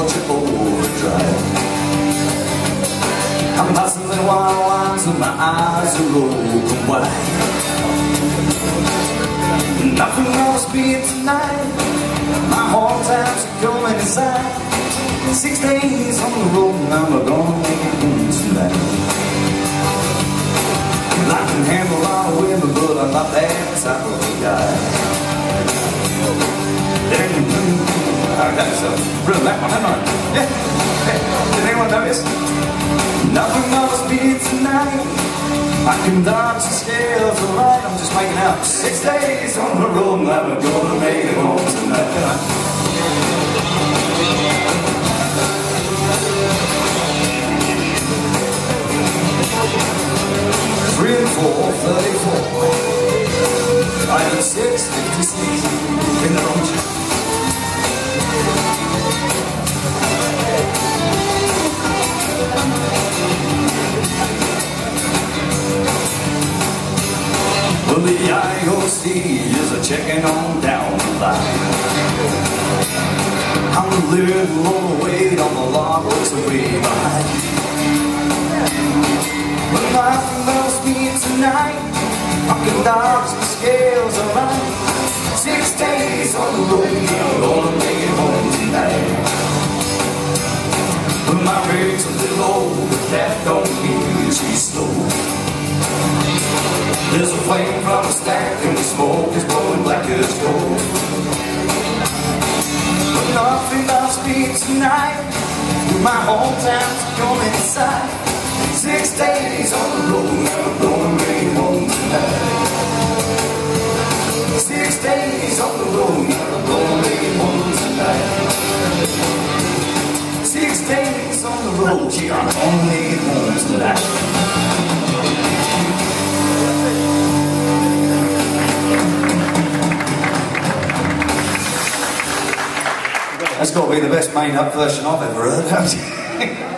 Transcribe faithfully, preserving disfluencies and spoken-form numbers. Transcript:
Georgia overdrive. I'm hustling wild lines and my eyes are open wide. Nothing gonna speed tonight. My hard times are coming inside. Six days on the road and I'm gonna make it home tonight. I can handle a lot of women, but I'm not that type of guy. I got yourself really like my hand on it. Yeah. Hey, did anyone notice? Nothing gonna speed tonight. I can dodge the scales alright. I'm just making out. Six days on the road and I'm gonna make it home tonight. Three and four, thirty-four. Five and six, fifty-six. In the wrong chair. Well, the I O C is a checking on down the line. I'm living low weight on the log looks away behind. But nothing loves me tonight. I can dodge the scales alright. Six days on the road, I'm gonna make it home tonight. But my rate's a little low, but that don't mean she's slow. There's a flame from a stack and the smoke is blowing black as gold. But nothing loves me tonight. My hometown's going inside. Six days on the road, I'm gonna make it home tonight. Six days on the road, I'm gonna make it home tonight. Six days on the road, yeah, I'm gonna make it home tonight. That's got to be the best made up version I've ever heard.